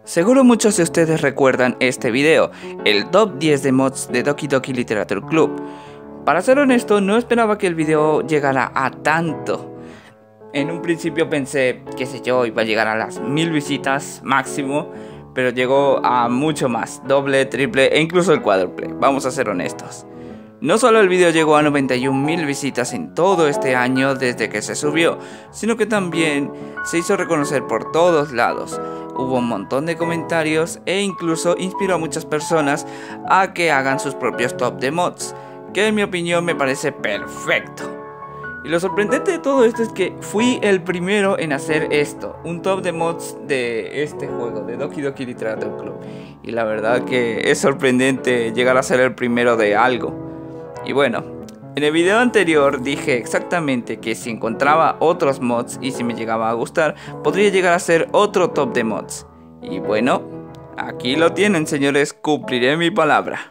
Seguro muchos de ustedes recuerdan este video, el top 10 de mods de Doki Doki Literature Club. Para ser honesto, no esperaba que el video llegara a tanto. En un principio pensé, qué sé yo, iba a llegar a las 1000 visitas máximo, pero llegó a mucho más, doble, triple e incluso el cuádruple, vamos a ser honestos. No solo el video llegó a 91.000 visitas en todo este año desde que se subió, sino que también se hizo reconocer por todos lados. Hubo un montón de comentarios e incluso inspiró a muchas personas a que hagan sus propios top de mods, que en mi opinión me parece perfecto. Y lo sorprendente de todo esto es que fui el primero en hacer esto, un top de mods de este juego, de Doki Doki Literature Club. Y la verdad que es sorprendente llegar a ser el primero de algo. Y bueno, en el video anterior dije exactamente que si encontraba otros mods y si me llegaba a gustar, podría llegar a ser otro top de mods. Y bueno, aquí lo tienen, señores, cumpliré mi palabra.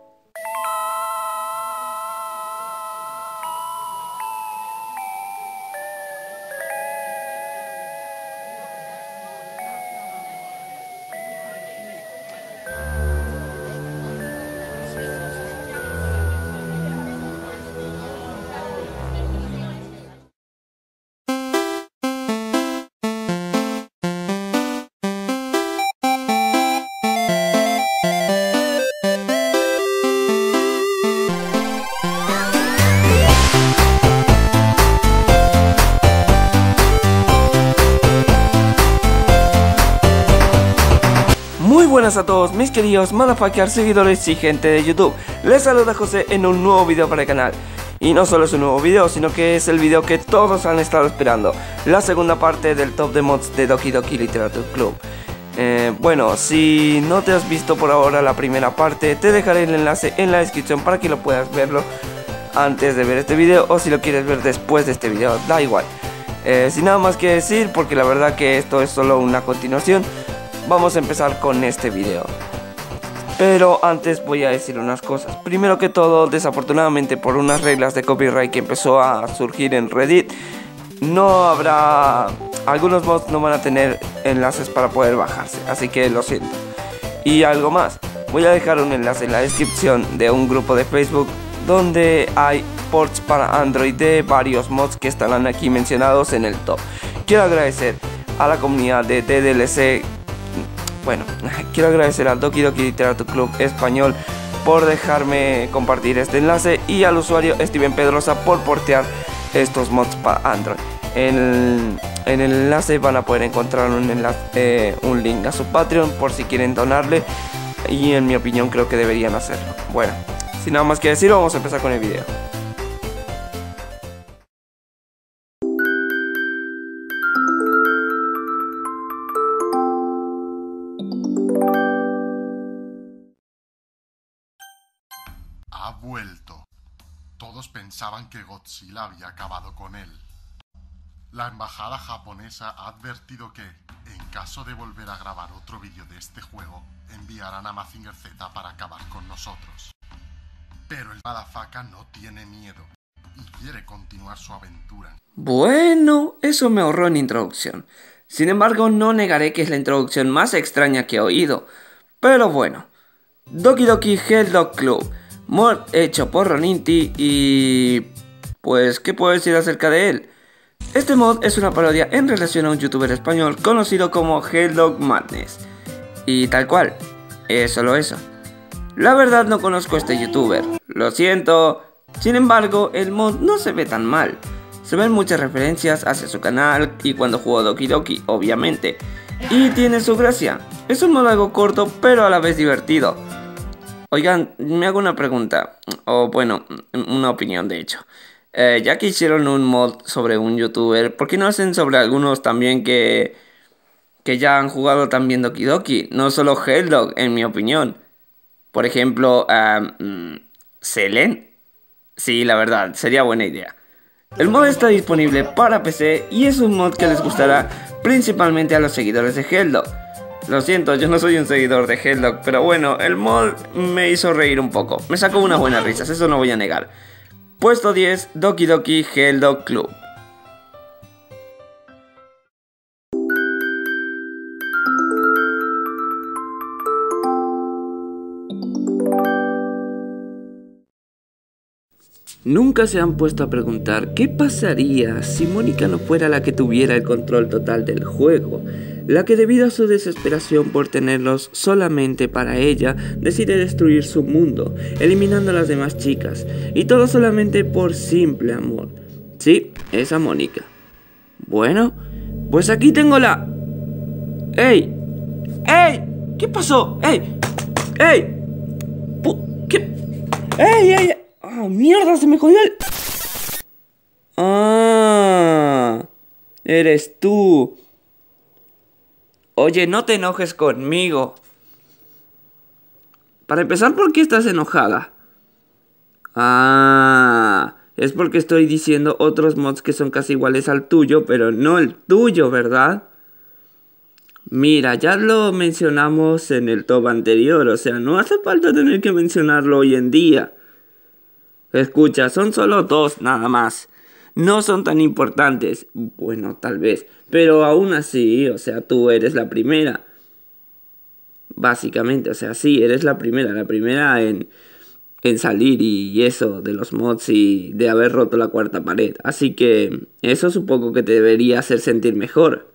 Muy buenas a todos mis queridos motherfuckers, seguidores y gente de YouTube. Les saluda José en un nuevo video para el canal. Y no solo es un nuevo video, sino que es el video que todos han estado esperando, la segunda parte del top de mods de Doki Doki Literature Club. Bueno, si no te has visto por ahora la primera parte, te dejaré el enlace en la descripción para que lo puedas verlo antes de ver este video, o si lo quieres ver después de este video, da igual. Sin nada más que decir, porque la verdad que esto es solo una continuación, vamos a empezar con este video. Pero antes voy a decir unas cosas. Primero que todo, desafortunadamente por unas reglas de copyright que empezó a surgir en Reddit, no habrá... algunos mods no van a tener enlaces para poder bajarse, así que lo siento. Y algo más, voy a dejar un enlace en la descripción de un grupo de Facebook donde hay ports para Android de varios mods que estarán aquí mencionados en el top. Quiero agradecer a la comunidad de DDLC. Bueno, quiero agradecer al Doki Doki Literature Club Español por dejarme compartir este enlace y al usuario Steven Pedrosa por portear estos mods para Android. En el enlace van a poder encontrar un link a su Patreon por si quieren donarle, y en mi opinión creo que deberían hacerlo. Bueno, sin nada más que decir, vamos a empezar con el video. Ha vuelto. Todos pensaban que Godzilla había acabado con él. La embajada japonesa ha advertido que, en caso de volver a grabar otro vídeo de este juego, enviarán a Mazinger Z para acabar con nosotros. Pero el Madafaka no tiene miedo y quiere continuar su aventura. Bueno, eso me ahorró en introducción. Sin embargo, no negaré que es la introducción más extraña que he oído. Pero bueno, Doki Doki Hell Dog Club, mod hecho por Roninti y... pues, ¿qué puedo decir acerca de él? Este mod es una parodia en relación a un youtuber español conocido como Hell Dog Madness. Y tal cual, es solo eso. La verdad no conozco a este youtuber, lo siento. Sin embargo, el mod no se ve tan mal. Se ven muchas referencias hacia su canal y cuando jugó Doki Doki, obviamente. Y tiene su gracia. Es un mod algo corto, pero a la vez divertido. Oigan, me hago una pregunta, o bueno, una opinión de hecho. Ya que hicieron un mod sobre un youtuber, ¿por qué no hacen sobre algunos también que ya han jugado también Doki Doki? No solo Helldog, en mi opinión. Por ejemplo, Selen. Sí, la verdad, sería buena idea. El mod está disponible para PC y es un mod que les gustará principalmente a los seguidores de Helldog. Lo siento, yo no soy un seguidor de Helldog, pero bueno, el mod me hizo reír un poco. Me sacó unas buenas risas, eso no voy a negar. Puesto 10, Doki Doki Hell Dog Club. ¿Nunca se han puesto a preguntar qué pasaría si Mónica no fuera la que tuviera el control total del juego? La que debido a su desesperación por tenerlos solamente para ella, decide destruir su mundo, eliminando a las demás chicas, y todo solamente por simple amor. Sí, esa Mónica. Bueno, pues aquí tengo la... ¡Ey! ¡Ey! ¿Qué pasó? ¡Ey! ¡Ey! ¿Qué? ¡Ey, ey! ¡Ah, mierda! Se me jodió el... ¡Ah! Eres tú. Oye, no te enojes conmigo. Para empezar, ¿por qué estás enojada? Ah, es porque estoy diciendo otros mods que son casi iguales al tuyo, pero no el tuyo, ¿verdad? Mira, ya lo mencionamos en el top anterior, o sea, no hace falta tener que mencionarlo hoy en día. Escucha, son solo dos nada más. No son tan importantes. Bueno, tal vez. Pero aún así, o sea, tú eres la primera. Básicamente, o sea, sí, eres la primera en salir y eso de los mods y de haber roto la cuarta pared. Así que eso supongo que te debería hacer sentir mejor.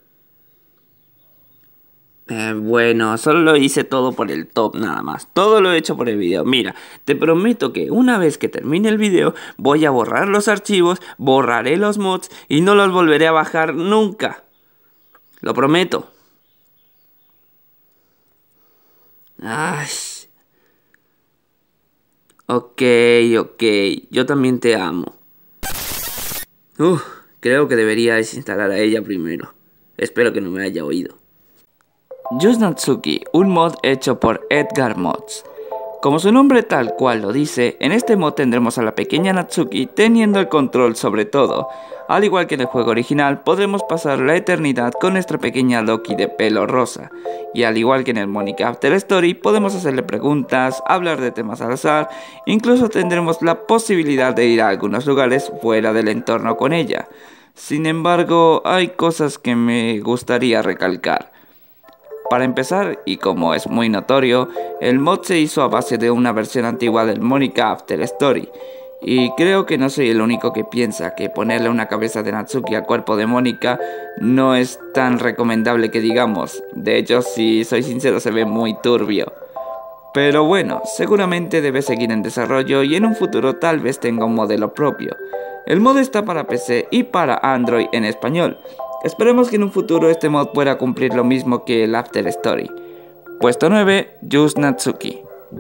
Bueno, solo lo hice todo por el top nada más. Todo lo he hecho por el video. Mira, te prometo que una vez que termine el video voy a borrar los archivos, borraré los mods y no los volveré a bajar nunca. Lo prometo. Ay. Ok, yo también te amo. Creo que debería desinstalar a ella primero. Espero que no me haya oído. Just Natsuki, un mod hecho por Edgar Mods. Como su nombre tal cual lo dice, en este mod tendremos a la pequeña Natsuki teniendo el control sobre todo. Al igual que en el juego original, podremos pasar la eternidad con nuestra pequeña Loki de pelo rosa. Y al igual que en el Mónica After Story, podemos hacerle preguntas, hablar de temas al azar, incluso tendremos la posibilidad de ir a algunos lugares fuera del entorno con ella. Sin embargo, hay cosas que me gustaría recalcar. Para empezar, y como es muy notorio, el mod se hizo a base de una versión antigua del Mónica After Story. Y creo que no soy el único que piensa que ponerle una cabeza de Natsuki al cuerpo de Mónica no es tan recomendable que digamos. De hecho, si soy sincero, se ve muy turbio. Pero bueno, seguramente debe seguir en desarrollo y en un futuro tal vez tenga un modelo propio. El mod está para PC y para Android en español. Esperemos que en un futuro este mod pueda cumplir lo mismo que el After Story. Puesto 9, Just Natsuki.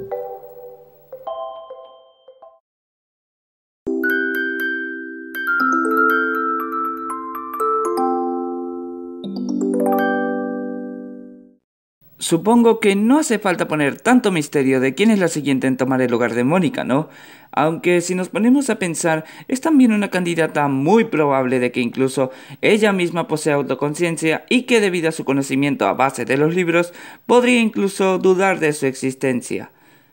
Supongo que no hace falta poner tanto misterio de quién es la siguiente en tomar el lugar de Mónica, ¿no? Aunque si nos ponemos a pensar, es también una candidata muy probable de que incluso ella misma posea autoconciencia y que debido a su conocimiento a base de los libros, podría incluso dudar de su existencia.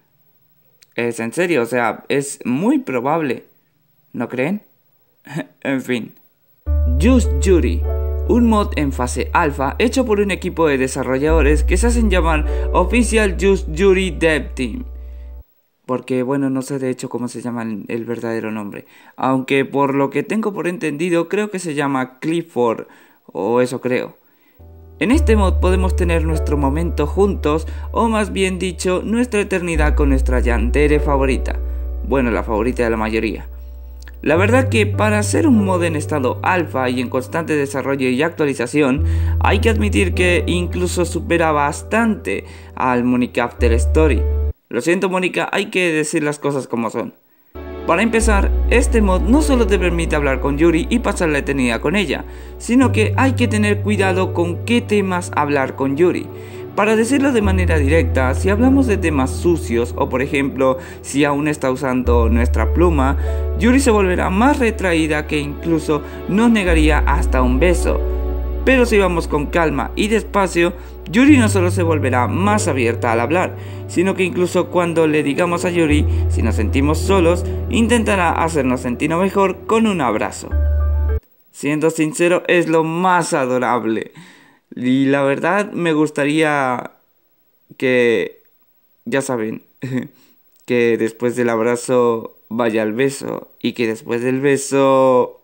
Es en serio, o sea, es muy probable, ¿no creen? En fin. Just Yuri. Un mod en fase alfa hecho por un equipo de desarrolladores que se hacen llamar Official Just Yuri Dev Team. Porque bueno, no sé de hecho cómo se llama el verdadero nombre. Aunque por lo que tengo por entendido creo que se llama Clifford, o eso creo. En este mod podemos tener nuestro momento juntos, o más bien dicho, nuestra eternidad con nuestra yandere favorita. Bueno, la favorita de la mayoría. La verdad que para ser un mod en estado alfa y en constante desarrollo y actualización, hay que admitir que incluso supera bastante al Mónica After Story. Lo siento Mónica, hay que decir las cosas como son. Para empezar, este mod no solo te permite hablar con Yuri y pasar la eternidad con ella, sino que hay que tener cuidado con qué temas hablar con Yuri. Para decirlo de manera directa, si hablamos de temas sucios o por ejemplo si aún está usando nuestra pluma, Yuri se volverá más retraída que incluso nos negaría hasta un beso. Pero si vamos con calma y despacio, Yuri no solo se volverá más abierta al hablar, sino que incluso cuando le digamos a Yuri si nos sentimos solos, intentará hacernos sentir mejor con un abrazo. Siendo sincero, es lo más adorable. Y la verdad me gustaría que, ya saben, que después del abrazo vaya al beso y que después del beso...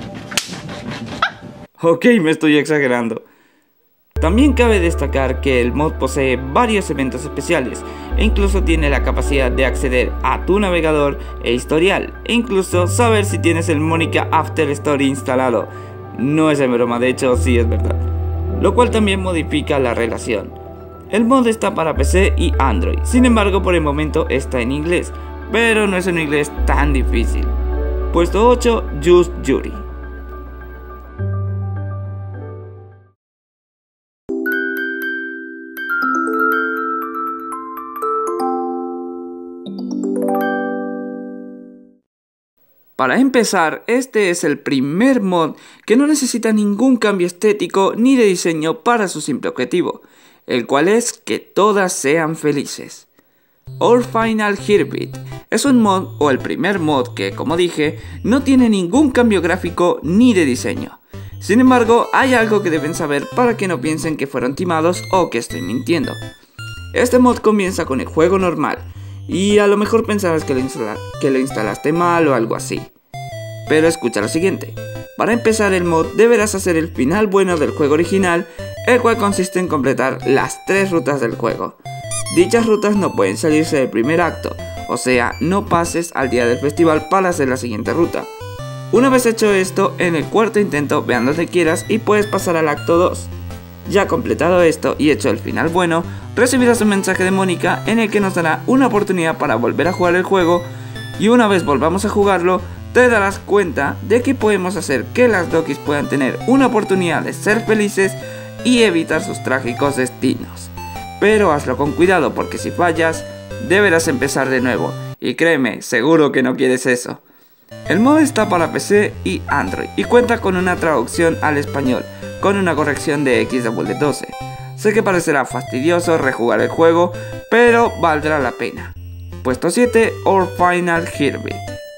Ok, me estoy exagerando. También cabe destacar que el mod posee varios eventos especiales e incluso tiene la capacidad de acceder a tu navegador e historial e incluso saber si tienes el Monica After Story instalado. No es en broma, de hecho sí es verdad. Lo cual también modifica la relación. El mod está para PC y Android, sin embargo por el momento está en inglés, pero no es un inglés tan difícil. Puesto 8, Just Yuri. Para empezar, este es el primer mod que no necesita ningún cambio estético ni de diseño para su simple objetivo, el cual es que todas sean felices. Our Final Heartbeat es un mod o el primer mod que, como dije, no tiene ningún cambio gráfico ni de diseño. Sin embargo, hay algo que deben saber para que no piensen que fueron timados o que estoy mintiendo. Este mod comienza con el juego normal, y a lo mejor pensarás que lo instalaste mal o algo así. Pero escucha lo siguiente. Para empezar el mod deberás hacer el final bueno del juego original, el cual consiste en completar las 3 rutas del juego. Dichas rutas no pueden salirse del primer acto, o sea, no pases al día del festival para hacer la siguiente ruta. Una vez hecho esto, en el cuarto intento ve a donde quieras y puedes pasar al acto 2. Ya completado esto y hecho el final bueno, recibirás un mensaje de Mónica en el que nos dará una oportunidad para volver a jugar el juego, y una vez volvamos a jugarlo, te darás cuenta de que podemos hacer que las Dokis puedan tener una oportunidad de ser felices y evitar sus trágicos destinos. Pero hazlo con cuidado porque si fallas, deberás empezar de nuevo, y créeme, seguro que no quieres eso. El mod está para PC y Android y cuenta con una traducción al español, con una corrección de XW12. Sé que parecerá fastidioso rejugar el juego, pero valdrá la pena. Puesto 7, Our Final Heartbeat.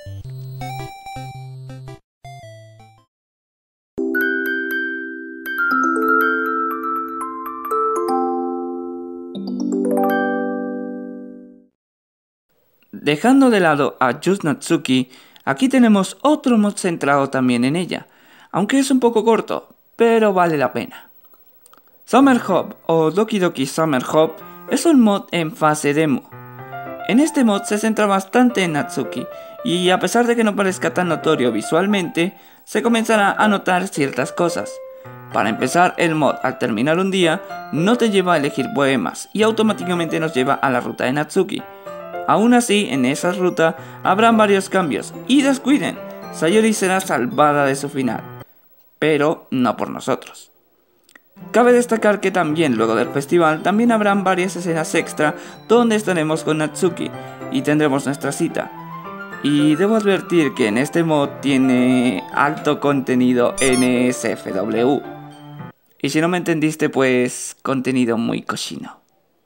Dejando de lado a Just Natsuki, aquí tenemos otro mod centrado también en ella, aunque es un poco corto, pero vale la pena. Summer Hop o Doki Doki Summer Hop es un mod en fase demo. En este mod se centra bastante en Natsuki, y a pesar de que no parezca tan notorio visualmente, se comenzará a notar ciertas cosas. Para empezar, el mod al terminar un día no te lleva a elegir poemas y automáticamente nos lleva a la ruta de Natsuki. Aún así, en esa ruta habrán varios cambios, y descuiden, Sayori será salvada de su final, pero no por nosotros. Cabe destacar que también luego del festival también habrán varias escenas extra donde estaremos con Natsuki y tendremos nuestra cita. Y debo advertir que en este mod tiene alto contenido NSFW. Y si no me entendiste, pues contenido muy cochino.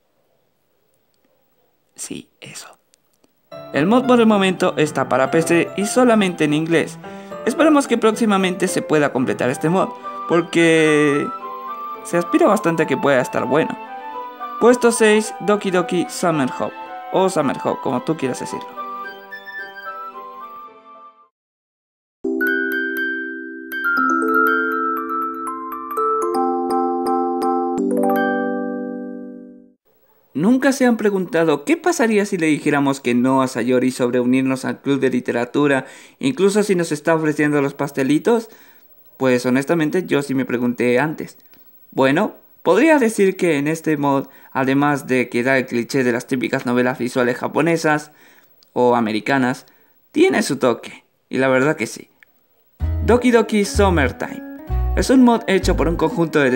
Sí, eso. El mod por el momento está para PC y solamente en inglés. Esperemos que próximamente se pueda completar este mod, porque se aspira bastante a que pueda estar bueno. Puesto 6, Doki Doki Summer Hop, o Summer Hop, como tú quieras decirlo. ¿Nunca se han preguntado qué pasaría si le dijéramos que no a Sayori sobre unirnos al club de literatura, incluso si nos está ofreciendo los pastelitos? Pues honestamente yo sí me pregunté antes. Bueno, podría decir que en este mod, además de que da el cliché de las típicas novelas visuales japonesas o americanas, tiene su toque, y la verdad que sí. Doki Doki Summertime es un mod hecho por un conjunto de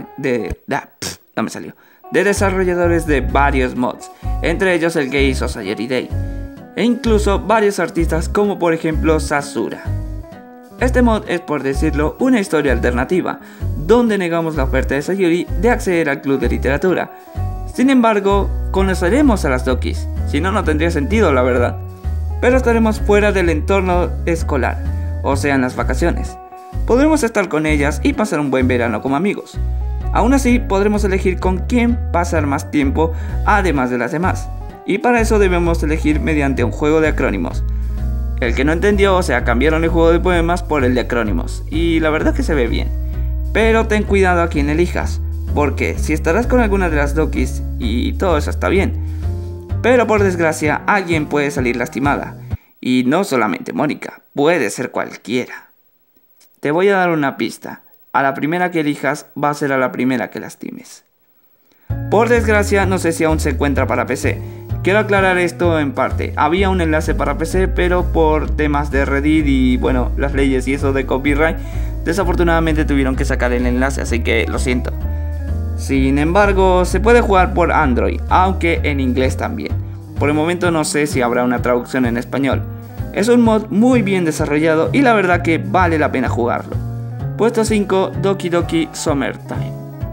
desarrolladores de varios mods, entre ellos el que hizo Sayori Day, e incluso varios artistas como por ejemplo Sasura. Este mod es, por decirlo, una historia alternativa, donde negamos la oferta de Sayori de acceder al club de literatura. Sin embargo, conoceremos a las Dokis, si no, no tendría sentido la verdad, pero estaremos fuera del entorno escolar, o sea en las vacaciones. Podremos estar con ellas y pasar un buen verano como amigos. Aún así, podremos elegir con quién pasar más tiempo además de las demás, y para eso debemos elegir mediante un juego de acrónimos. El que no entendió, o sea, cambiaron el juego de poemas por el de acrónimos. Y la verdad que se ve bien. Pero ten cuidado a quien elijas, porque si estarás con alguna de las Dokis y todo eso está bien, pero por desgracia alguien puede salir lastimada. Y no solamente Mónica, puede ser cualquiera. Te voy a dar una pista. A la primera que elijas va a ser a la primera que lastimes. Por desgracia no sé si aún se encuentra para PC. Quiero aclarar esto en parte. Había un enlace para PC, pero por temas de Reddit y bueno, las leyes y eso de copyright, desafortunadamente tuvieron que sacar el enlace, así que lo siento. Sin embargo, se puede jugar por Android, aunque en inglés también. Por el momento no sé si habrá una traducción en español. Es un mod muy bien desarrollado y la verdad que vale la pena jugarlo. Puesto 5, Doki Doki Summertime.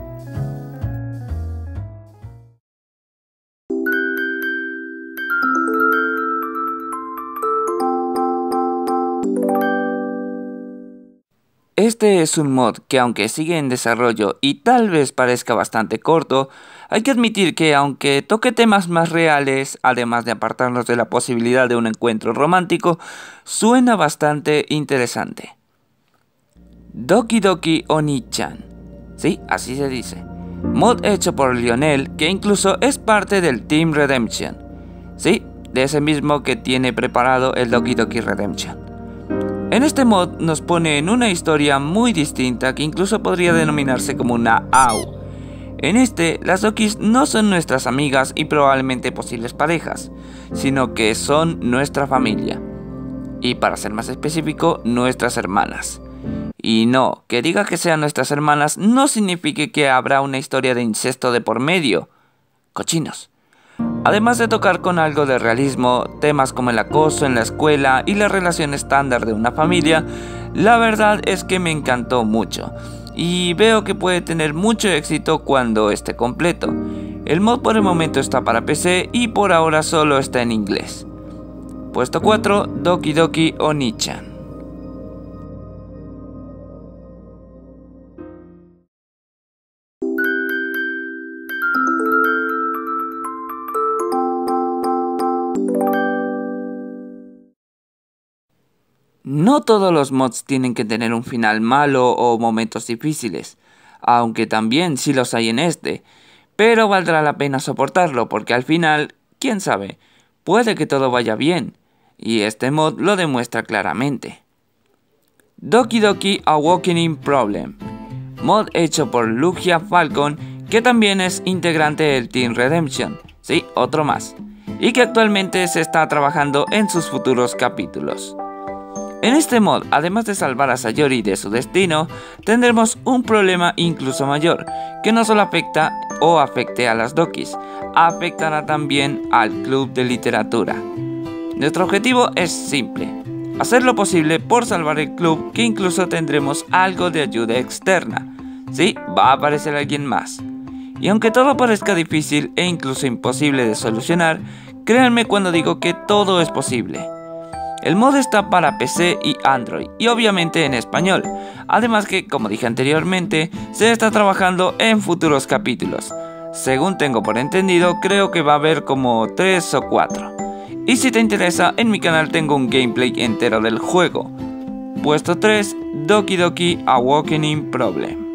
Este es un mod que, aunque sigue en desarrollo y tal vez parezca bastante corto, hay que admitir que aunque toque temas más reales, además de apartarnos de la posibilidad de un encuentro romántico, suena bastante interesante. Doki Doki Oni-chan. Sí, así se dice. Mod hecho por Lionel, que incluso es parte del Team Redemption. Sí, de ese mismo que tiene preparado el Doki Doki Redemption. En este mod nos pone en una historia muy distinta que incluso podría denominarse como una AU. En este, las Dokis no son nuestras amigas y probablemente posibles parejas, sino que son nuestra familia. Y para ser más específico, nuestras hermanas. Y no, que diga que sean nuestras hermanas no significa que habrá una historia de incesto de por medio. Cochinos. Además de tocar con algo de realismo, temas como el acoso en la escuela y la relación estándar de una familia, la verdad es que me encantó mucho y veo que puede tener mucho éxito cuando esté completo. El mod por el momento está para PC y por ahora solo está en inglés. Puesto 4, Doki Doki Oni-chan. No todos los mods tienen que tener un final malo o momentos difíciles, aunque también sí los hay en este, pero valdrá la pena soportarlo porque al final, quién sabe, puede que todo vaya bien, y este mod lo demuestra claramente. Doki Doki Awakening Problem, mod hecho por Lugia Falcon, que también es integrante del Team Redemption, sí, otro más, y que actualmente se está trabajando en sus futuros capítulos. En este mod, además de salvar a Sayori de su destino, tendremos un problema incluso mayor, que no solo afecte a las Dokis, afectará también al club de literatura. Nuestro objetivo es simple, hacer lo posible por salvar el club, que incluso tendremos algo de ayuda externa. Sí, va a aparecer alguien más. Y aunque todo parezca difícil e incluso imposible de solucionar, créanme cuando digo que todo es posible. El mod está para PC y Android y obviamente en español, además que, como dije anteriormente, se está trabajando en futuros capítulos. Según tengo por entendido, creo que va a haber como 3 o 4. Y si te interesa, en mi canal tengo un gameplay entero del juego. Puesto 3, Doki Doki Awakening Problem.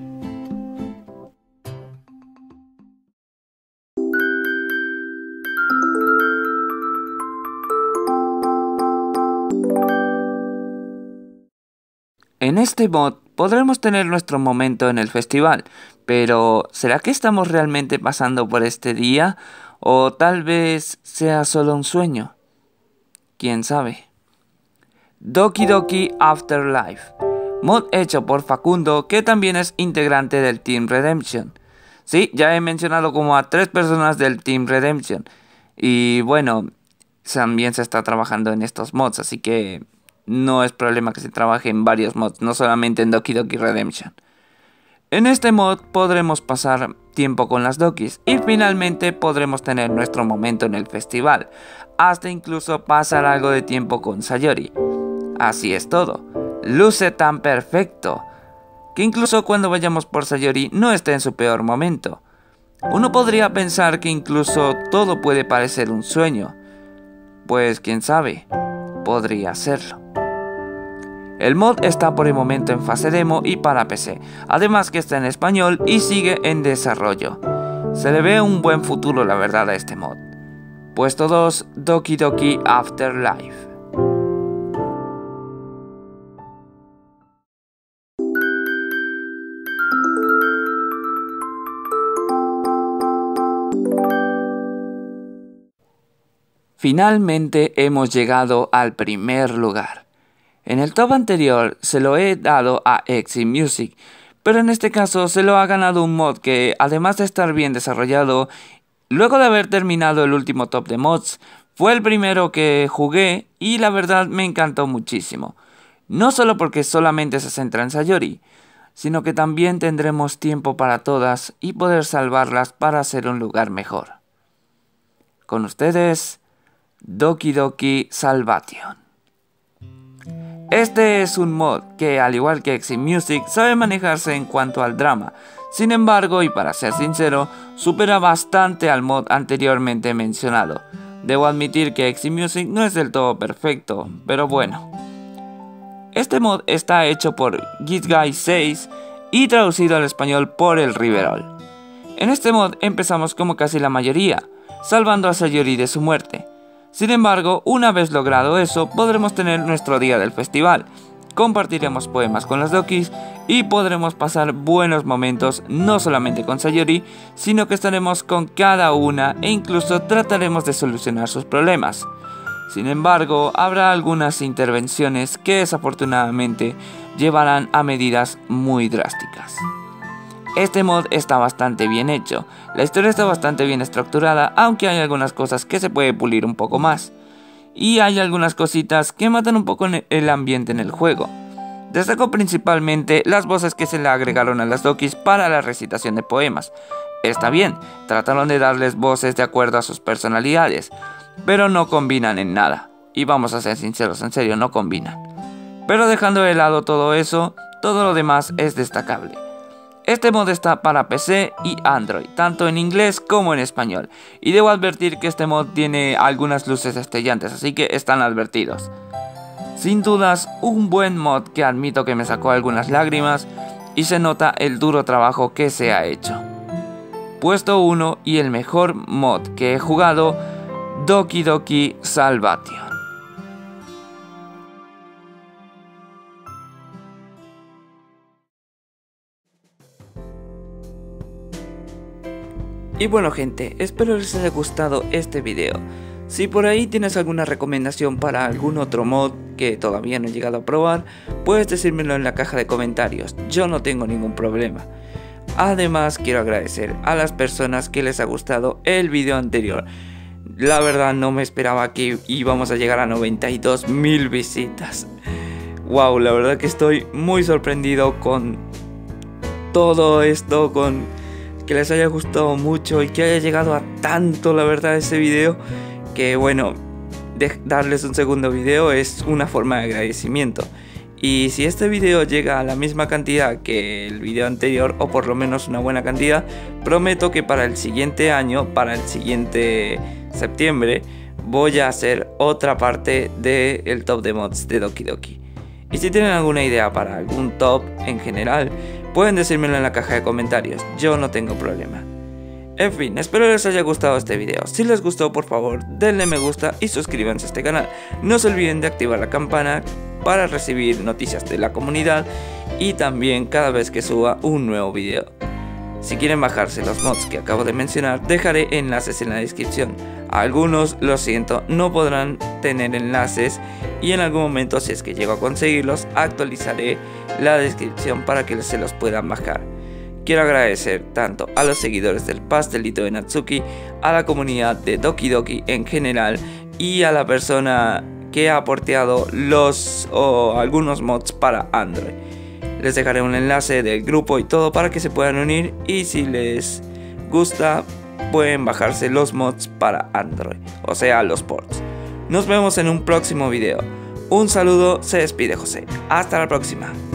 En este mod podremos tener nuestro momento en el festival, pero ¿será que estamos realmente pasando por este día? ¿O tal vez sea solo un sueño? ¿Quién sabe? Doki Doki Afterlife, mod hecho por Facundo, que también es integrante del Team Redemption. Sí, ya he mencionado como a 3 personas del Team Redemption. Y bueno, también se está trabajando en estos mods, así que no es problema que se trabaje en varios mods, no solamente en Doki Doki Redemption. En este mod podremos pasar tiempo con las Dokis y finalmente podremos tener nuestro momento en el festival, hasta incluso pasar algo de tiempo con Sayori. Así es todo, luce tan perfecto, que incluso cuando vayamos por Sayori no esté en su peor momento. Uno podría pensar que incluso todo puede parecer un sueño, pues quién sabe. podría hacerlo. El mod está por el momento en fase demo y para PC, además que está en español y sigue en desarrollo. Se le ve un buen futuro la verdad a este mod. Puesto 2, Doki Doki Afterlife. Finalmente hemos llegado al primer lugar. En el top anterior se lo he dado a Exit Music, pero en este caso se lo ha ganado un mod que, además de estar bien desarrollado, luego de haber terminado el último top de mods, fue el primero que jugué y la verdad me encantó muchísimo. No solo porque solamente se centra en Sayori, sino que también tendremos tiempo para todas y poder salvarlas para hacer un lugar mejor. Con ustedes, Doki Doki Salvation. Este es un mod que, al igual que Exit Music, sabe manejarse en cuanto al drama. Sin embargo, y para ser sincero, supera bastante al mod anteriormente mencionado. Debo admitir que Exit Music no es del todo perfecto, pero bueno. Este mod está hecho por Gitguy 6 y traducido al español por el Riverol. En este mod empezamos como casi la mayoría, salvando a Sayori de su muerte. Sin embargo, una vez logrado eso, podremos tener nuestro día del festival, compartiremos poemas con las Dokis y podremos pasar buenos momentos no solamente con Sayori, sino que estaremos con cada una e incluso trataremos de solucionar sus problemas. Sin embargo, habrá algunas intervenciones que desafortunadamente llevarán a medidas muy drásticas. Este mod está bastante bien hecho, la historia está bastante bien estructurada, aunque hay algunas cosas que se puede pulir un poco más. Y hay algunas cositas que matan un poco el ambiente en el juego. Destaco principalmente las voces que se le agregaron a las Dokis para la recitación de poemas. Está bien, trataron de darles voces de acuerdo a sus personalidades, pero no combinan en nada. Y vamos a ser sinceros, en serio, no combinan. Pero dejando de lado todo eso, todo lo demás es destacable. Este mod está para PC y Android, tanto en inglés como en español. Y debo advertir que este mod tiene algunas luces destellantes, así que están advertidos. Sin dudas, un buen mod que admito que me sacó algunas lágrimas y se nota el duro trabajo que se ha hecho. Puesto 1 y el mejor mod que he jugado, Doki Doki Salvation. Y bueno gente, espero les haya gustado este video. Si por ahí tienes alguna recomendación para algún otro mod que todavía no he llegado a probar, puedes decírmelo en la caja de comentarios, yo no tengo ningún problema. Además quiero agradecer a las personas que les ha gustado el video anterior. La verdad no me esperaba que íbamos a llegar a 92.000 visitas. Wow, la verdad que estoy muy sorprendido con todo esto, con que les haya gustado mucho y que haya llegado a tanto, la verdad, ese video, que bueno, darles un segundo video es una forma de agradecimiento. Y si este video llega a la misma cantidad que el video anterior, o por lo menos una buena cantidad, prometo que para el siguiente año, para el siguiente septiembre, voy a hacer otra parte del top de mods de Doki Doki. Y si tienen alguna idea para algún top en general, pueden decírmelo en la caja de comentarios, yo no tengo problema. En fin, espero les haya gustado este video. Si les gustó, por favor, denle me gusta y suscríbanse a este canal. No se olviden de activar la campana para recibir noticias de la comunidad y también cada vez que suba un nuevo video. Si quieren bajarse los mods que acabo de mencionar, dejaré enlaces en la descripción. Algunos, lo siento, no podrán tener enlaces y en algún momento, si es que llego a conseguirlos, actualizaré la descripción para que se los puedan bajar. Quiero agradecer tanto a los seguidores del pastelito de Natsuki, a la comunidad de Doki Doki en general y a la persona que ha porteado algunos mods para Android. Les dejaré un enlace del grupo y todo para que se puedan unir, y si les gusta pueden bajarse los mods para Android, o sea, los ports. Nos vemos en un próximo video. Un saludo, se despide José. Hasta la próxima.